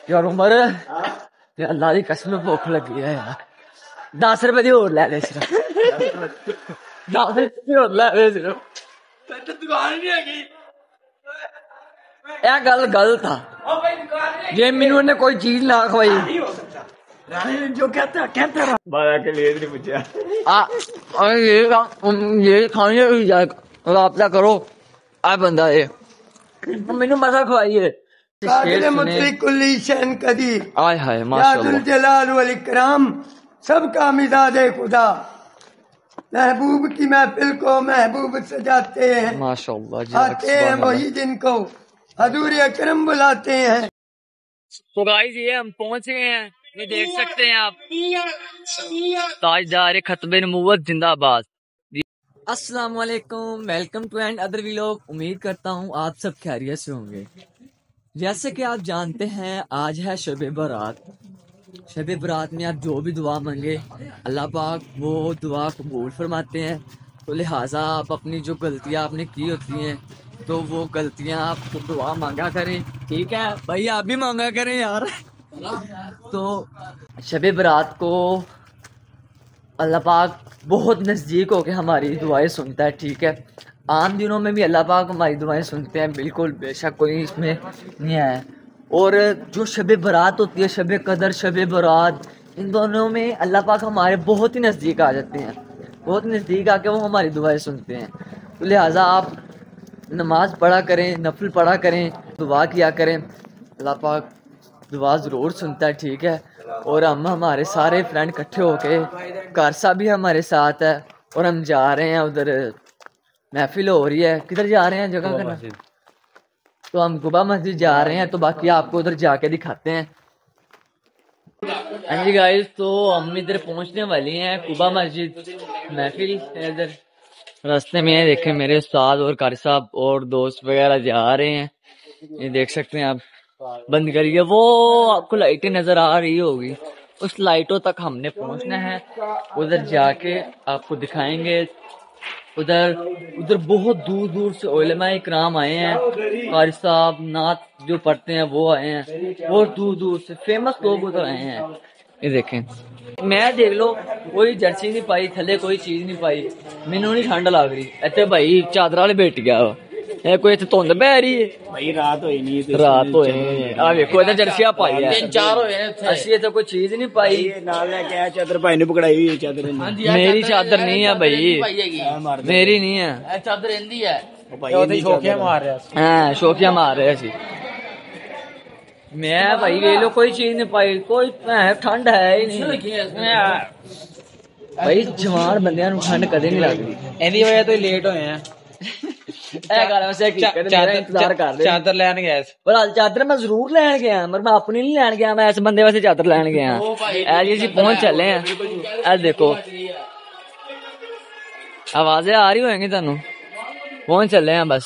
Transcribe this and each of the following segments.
यार उमर ते अल्लाह दी कसम भुख लगी है यार 10 रुपए दी होर लै दे सिर्फ 10 रुपए दी होर लै दे सिर्फ दुकान नहीं हैगी यह गल गलत था जे मैनू ने कोई चीज ना खवाई जो कहता बाबा के लिए नहीं पूछा ये खाने राब्ता करो आ बंदा ये मैनू मसा खवाइए आय हाय माशाअल्लाह सबका मिजाज खुदा महबूब की महफिल को महबूब सजाते हैं माशाअल्लाह आते हैं वही जिनको हजूर अकरम बुलाते हैं। तो गाइस ये हम पहुंच गए हैं ये देख सकते हैं आप ताजदार खतबे नबूवत जिंदाबाद। अस्सलाम वालेकुम welcome to another vlog. उम्मीद करता हूँ आप सब खैरियत से होंगे। जैसे कि आप जानते हैं आज है शब बारात। शब बारात में आप जो भी दुआ मांगे अल्लाह पाक वो दुआ कबूल फरमाते हैं। तो लिहाजा आप अपनी जो गलतियाँ आपने की होती हैं तो वो गलतियाँ आप दुआ मांगा करें, ठीक है भाई आप भी मांगा करें यार। तो शब बारात को अल्लाह पाक बहुत नज़दीक होके हमारी दुआएं सुनता है, ठीक है। आम दिनों में भी अल्लाह पाक हमारी दुआएं सुनते हैं, बिल्कुल बेशक कोई इसमें नहीं है। और जो शब बारात होती है, शब कदर शब बारात, इन दोनों में अल्लाह पाक हमारे बहुत ही नज़दीक आ जाते हैं, बहुत नज़दीक आके वो हमारी दुआएं सुनते हैं। तो लिहाजा आप नमाज पढ़ा करें, नफल पढ़ा करें, दुआ किया करें, अल्लाह पाक दुआ ज़रूर सुनता है, ठीक है। और हम हमारे सारे फ्रेंड इकट्ठे होके कारसा भी हमारे साथ है और हम जा रहे हैं उधर, महफिल हो रही है। किधर जा रहे हैं जगह का? तो हम कुबा मस्जिद जा रहे हैं, तो बाकी आपको उधर जाके दिखाते हैं। हाँ जी गाइस, तो हम इधर पहुंचने वाली हैं कुबा मस्जिद, महफिल इधर रास्ते में है। देखें मेरे उस्ताद और कारी साहब और दोस्त वगैरह जा रहे हैं, ये देख सकते हैं आप। बंद करिए, वो आपको लाइटें नजर आ रही होगी, उस लाइटों तक हमने पहुंचना है। उधर जाके आपको दिखाएंगे। उधर बहुत दूर दूर से उलमा इकराम आए हैं, कारी साहब नात जो पढ़ते हैं वो आए हैं, बहुत दूर दूर से फेमस लोग उधर आए हैं। ये देखें, मैं देख लो कोई जर्सी नहीं पाई थले, कोई चीज नहीं पाई, मैनू नहीं ठंड लग रही। इतने भाई चादर वाले बैठ गया कोई इतने धुंध पै रही है भाई, रात होई नहीं आ देखो इधर जर्सियां पाई है, 3-4 होए असली तो कोई चीज नहीं पाई। नाल लेके आया चादर भाई ने पकड़ाई हुई है, चादर मेरी चादर नहीं है भाई, मेरी नहीं है चादर, इनदी है। शोकिया मार रहा है, शोकिया मार रहे सी। मैं भाई ले लो कोई चीज नहीं पाई, कोई ठंड है ही नहीं भाई। जवान बंदियां नूं ठंड कदे नहीं लगदी, इहदी वजह तो लेट होए हैं। चादर लैन गया, चादर मैं जरूर लैन गया, मगर मैं अपनी नहीं लैन गया, मैं इस बंदे वास्ते चादर लैन गया। जी पहुंच चले हैं, देखो आवाजें आ रही होंगी तुहानू, पहुंच चले हैं बस।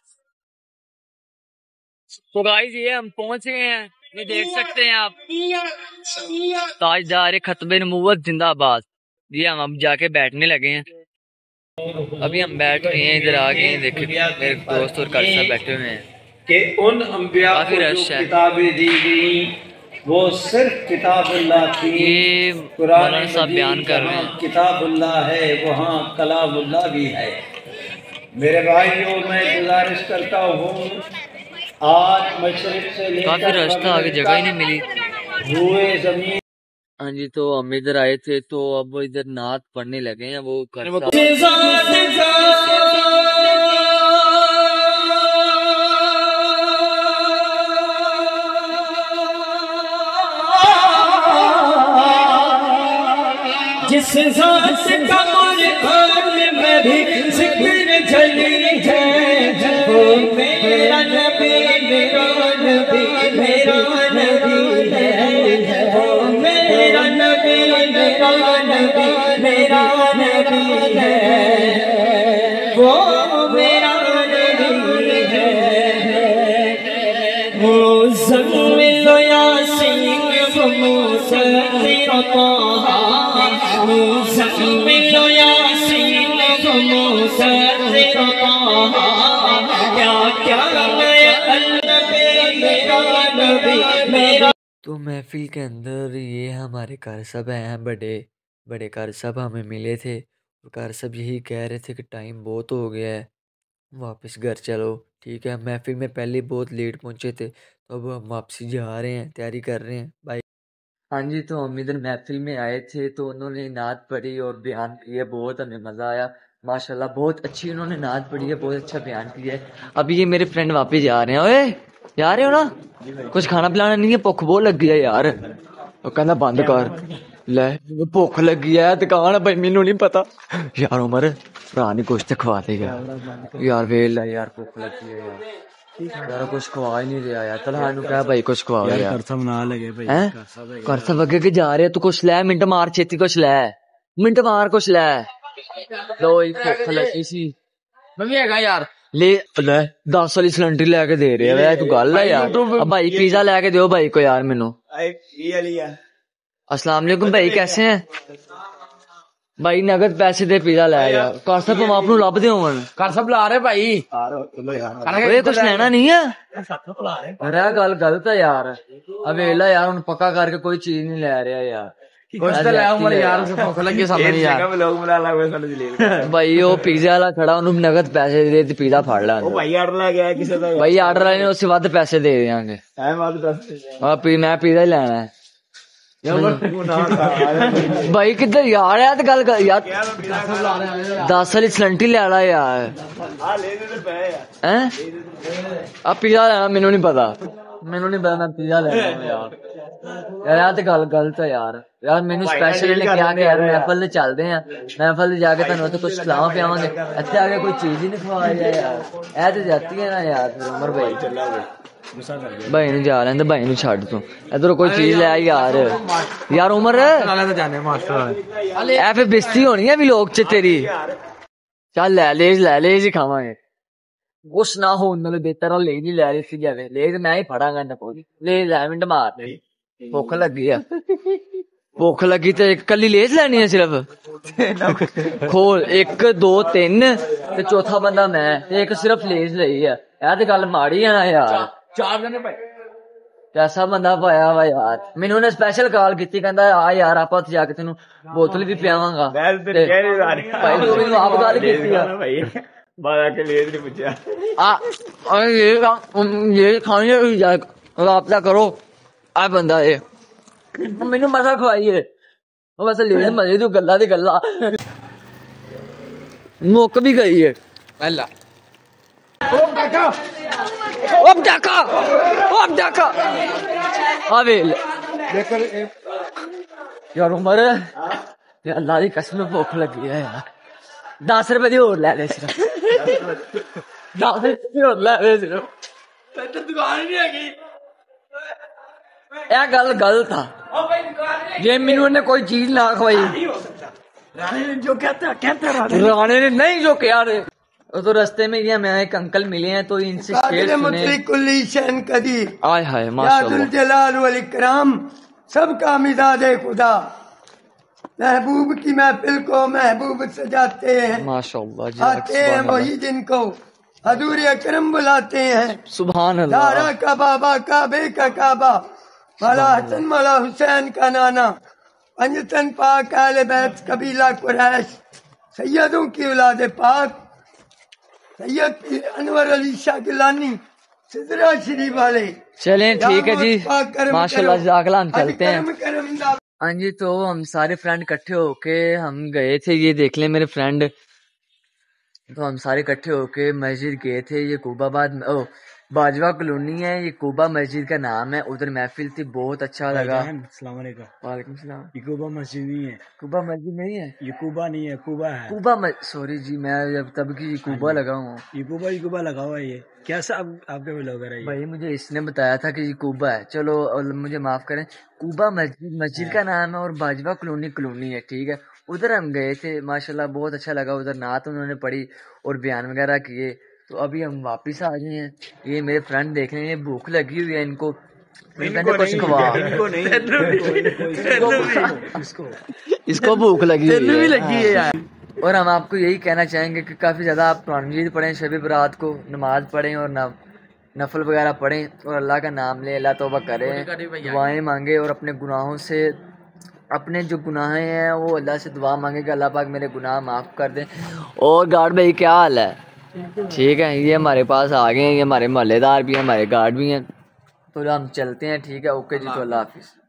तो गाइस ये हम पहुंच गए हैं, ये देख सकते हैं आप ताजदार खतबे नबूवत जिंदाबाद। ये हम अब जाके बैठने लगे हैं, अभी हम बैठ रहे हैं, इधर आ गए हैं। देखिए मेरे दोस्त और कारी साहब बैठे हुए हैं कि उन अंबिया को जो किताबें दी गई वो सिर्फ किताबुल्लाह थी। ये कुरान साहब बयान कर रहे हैं, किताबुल्लाह है वहाँ कलामुल्लाह भी है। मेरे भाइयों मैं गुजारिश करता हूँ, आज मशरिक से लेकर काफी रास्ता आगे जगह ही नहीं मिली हुए जमीन। हाँ जी, तो हम इधर आए थे, तो अब इधर नात पढ़ने लगे हैं। वो जिस सांस का में भी जिक्र जली है, वो मेरा नबी मेरा नबी मेरा नबी है, वो मेरा नबी मेरा नबी मेरा नबी है, वो मेरा नबी है। मुज़म्मिल यासीन मुसद्दिक़ ताहा, मुज़म्मिल यासीन मुसद्दिक़ ताहा, क्या क्या मैं अल्लाह मेरा नबी मेरा तो महफिल के अंदर ये हमारे कार साहब हैं, बड़े बड़े कार साहब हमें मिले थे और कार साहब यही कह रहे थे कि टाइम बहुत हो गया है, वापस घर चलो। ठीक है, महफिल में पहले बहुत लेट पहुंचे थे, तो अब हम वापसी जा रहे हैं, तैयारी कर रहे हैं भाई। हाँ जी, तो हम इधर महफिल में आए थे तो उन्होंने नात पढ़ी और बयान किया, बहुत हमें मज़ा आया माशाल्लाह, बहुत अच्छी उन्होंने नात पढ़ी है, बहुत अच्छा बयान किया है। अभी ये मेरे फ्रेंड वापस जा रहे हैं। ओए जा रहे हो ना? कुछ खाना पिलाना नहीं है? भुख बहुत लगी है यार। वो कहना बंद कर ले, भुख लगी है, दुकान भाई मैनू नहीं पता यार। उमर भरा नहीं कुछ तो खवा दे यार, वेल है यार, भुख लगी है यार, कुछ खवा ही नहीं रहा यार। चल हाँ कह भाई कुछ खवा यार, करसम ना लगे भाई, करसम अगे के जा रहे, तू कुछ ले, मिंट मार छेती, कुछ ले, मिंट मार कुछ ले। लो भुख लगी सी मैं भी हैगा यार, ले 10 वाली सिलेंडर लेके दे रहे है, तू गल है यार। अब भाई पिज्जा लेके दो भाई को यार मैनू। अस्सलाम वालेकुम भाई, कैसे हैं भाई? नगद पैसे दे पिज्जा ले यार। कर सब तुम आप लभ दे होवन, कर सब ला रहे भाई, ओए कुछ लेना नहीं है? अरे गल गलत है यार, अब वेला यार उन पक्का करके कोई चीज नहीं ले रहा यार। कुछ तो ले उमर यार, भुख लगी सामने यार। लोग बुला ला भाई वो पिज्जा वाला खड़ा, उन्हें नगद पैसे दे ते पिज्जा फाड़ ला। ओ भाई ऑर्डर आ गया किसी दा, भाई ऑर्डर आने उससे ਵੱਧ पैसे दे देंगे। हां मैं पिज्जा ही लेना है भाई। किधर यार है तो गल यार, 10 वाली सिलेंडर ले ला यार। हैं अब पिज्जा लेना, मैनू नहीं पता, मैनू नहीं पता, मैं पिज्जा लेना यार। यार तो गल गलत है यार। यार मैनू स्पेशल ने क्या कि यार महफल ते चलदे हैं, महफल ते जाके तुहानू उत्थे कुछ खिलावा पियावांगे, इत्थे आके कोई चीज ही नहीं खवाई है यार। ऐ ते जाती है ना यार। फिर उमर भाई भाई नु जा लेंदे, भाई नु छड्ड तू, इधर कोई चीज ले यार। यार उमर ऐ फिर बेइज्जती होनी है भी लोग च तेरी। चल ले ले ही खावांगे, कुछ ना हो उन्होंने बेहतर ले नहीं ले रही सी जावे, ले मैं ही फड़ांगा ना कोई ले मिंट मार। भुख लगी है, भुख लगी तो एक कली लेज लेनी है सिर्फ खोल, 1 2 3 ते चौथा बंदा मैं, एक सिर्फ लेज लई है। यार ते गल माड़ी है ना यार, 4 जने भाई कैसा बंदा पाया वा यार। मैनू ने स्पेशल कॉल की, कहंदा आ यार आप उत्थे जाके तेनू बोतल भी पियावांगा। भाई तू मैनू आप गल कीती है भाई, बारा के लेज नहीं पूछा ये खाने राब्ता करो। आ बंदा ये मैनू मसा खवाइए, बस लेज मजे तू गल्ला दी गल्ला मुक भी गई है। अल्लाह यार उमर अल्लाह की कसम भुख लगी है यार। 10 रुपए दी होर ले सिर्फ 10 रुपए होर ले सिर्फ, दुकान ही नहीं हैगी। यह गल गलत था, जे मैनू ने कोई चीज ना खवाई, राणे ने नहीं जो क्या रे। तो रास्ते में ये मैं एक अंकल मिले हैं, तो इनसे शेर सुने। आय हाय माशाअल्लाह, जलाल वल इकराम, सबका मिजाज खुदा, महबूब की महफिल को महबूब सजाते हैं माशाअल्लाह। आते हैं वही जिनको हजूर अकरम बुलाते हैं। सुभान अल्लाह। दारा का बाबा, काबे का काबा, मौला हसन मौला हुसैन का नाना, पंजतन पाक आले बैत कबीला कुरैश, सैयदों की औलाद पाक, सैयद अनवर अली शाह गिलानी सिदरा शरीफ वाले। चलें ठीक है जी, माशाल्लाह जज़ाकल्लाह, हम चलते हैं। हाँ जी, तो हम सारे फ्रेंड इकट्ठे होके हम गए थे, ये देख लें मेरे फ्रेंड, तो हम सारे इकट्ठे होके मस्जिद गए थे। ये कूबाबाद बाजवा कॉलोनी है, ये कूबा मस्जिद का नाम है। उधर महफिल थी, बहुत अच्छा लगा। वालेकुम सलाम। ये कूबा मस्जिद नहीं है, कूबा मस्जिद नहीं है, ये कूबा नहीं है, कूबा है, कूबा सॉरी जी, मैं जब तब की कूबा लगा हूँ, ये कूबा लगा हुआ है। ये कैसा आपके ब्लॉगर है भाई? मुझे इसने बताया था कि ये कूबा है, चलो मुझे माफ करें। कूबा मस्जिद का नाम है और बाजवा कॉलोनी है, ठीक है। उधर हम गए थे, माशाल्लाह बहुत अच्छा लगा। उधर नात उन्होंने पढ़ी और बयान वगैरह किए। तो अभी हम वापस आ गए हैं। ये मेरे फ्रेंड देख रहे हैं, भूख लगी हुई है इनको, कुछ खवा, इसको भूख लगी है यार। और हम आपको यही कहना चाहेंगे कि काफी ज्यादा आप कुरान मजीद पढ़ें, शब बरात को नमाज पढ़ें और ना नफल वगैरह पढ़ें और अल्लाह का नाम ले, अल्लाह तौबा करें, दुआएं मांगे और अपने गुनाहों से, अपने जो गुनाह हैं वो अल्लाह से दुआ मांगे कि अल्लाह पाक मेरे गुनाह माफ़ कर दें। और गार्ड भाई क्या हाल है? ठीक है, ये हमारे पास आ गए हैं, ये हमारे मोहल्लेदार भी हैं, हमारे गार्ड भी हैं, तो हम चलते हैं। ठीक है, ओके जी, तो अल्लाह हाफिज़।